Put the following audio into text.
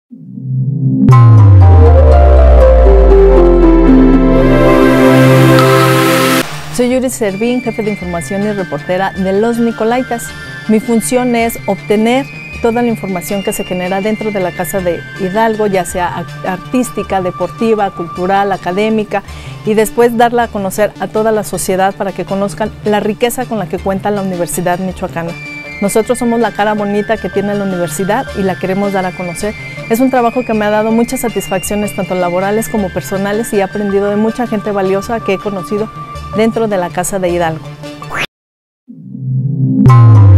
Soy Yuri Servín, jefe de información y reportera de Los Nicolaitas. Mi función es obtener toda la información que se genera dentro de la Casa de Hidalgo, ya sea artística, deportiva, cultural, académica, y después darla a conocer a toda la sociedad para que conozcan la riqueza con la que cuenta la Universidad Michoacana. Nosotros somos la cara bonita que tiene la universidad y la queremos dar a conocer. Es un trabajo que me ha dado muchas satisfacciones, tanto laborales como personales, y he aprendido de mucha gente valiosa que he conocido dentro de la Casa de Hidalgo.